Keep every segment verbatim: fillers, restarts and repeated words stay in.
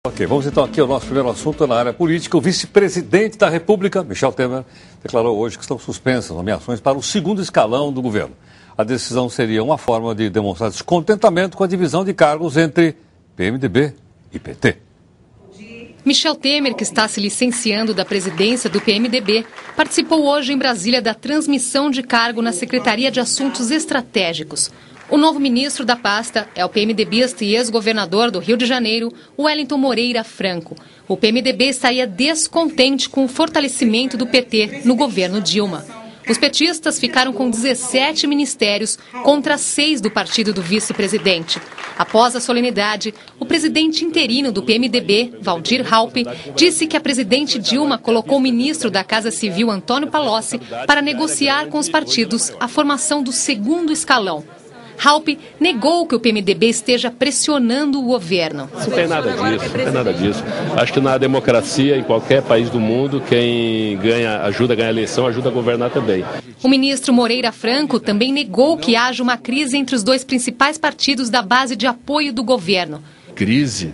Ok, vamos então aqui ao nosso primeiro assunto na área política. O vice-presidente da República, Michel Temer, declarou hoje que estão suspensas nomeações para o segundo escalão do governo. A decisão seria uma forma de demonstrar descontentamento com a divisão de cargos entre P M D B e P T. Michel Temer, que está se licenciando da presidência do P M D B, participou hoje em Brasília da transmissão de cargo na Secretaria de Assuntos Estratégicos. O novo ministro da pasta é o PMDBista e ex-governador do Rio de Janeiro, Wellington Moreira Franco. O P M D B estaria descontente com o fortalecimento do P T no governo Dilma. Os petistas ficaram com dezessete ministérios contra seis do partido do vice-presidente. Após a solenidade, o presidente interino do P M D B, Waldir Raupp, disse que a presidente Dilma colocou o ministro da Casa Civil, Antônio Palocci, para negociar com os partidos a formação do segundo escalão. Raupp negou que o P M D B esteja pressionando o governo. Não tem nada disso, não tem nada disso. Acho que na democracia, em qualquer país do mundo, quem ganha, ajuda a ganhar a eleição, ajuda a governar também. O ministro Moreira Franco também negou que haja uma crise entre os dois principais partidos da base de apoio do governo. Crise?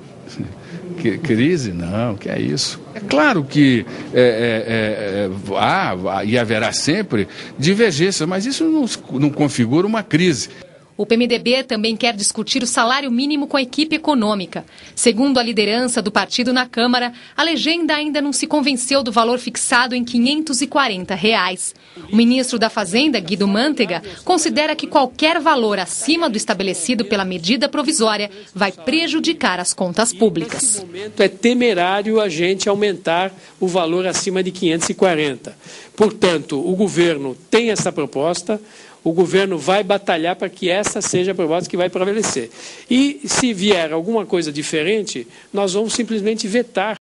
Que, crise? Não, que é isso. É claro que é, é, é, há e haverá sempre divergência, mas isso não, não configura uma crise. O P M D B também quer discutir o salário mínimo com a equipe econômica. Segundo a liderança do partido na Câmara, a legenda ainda não se convenceu do valor fixado em quinhentos e quarenta reais. O ministro da Fazenda, Guido Mantega, considera que qualquer valor acima do estabelecido pela medida provisória vai prejudicar as contas públicas. Nesse momento é temerário a gente aumentar o valor acima de quinhentos e quarenta. Portanto, o governo tem essa proposta. O governo vai batalhar para que essa seja a proposta que vai prevalecer. E se vier alguma coisa diferente, nós vamos simplesmente vetar.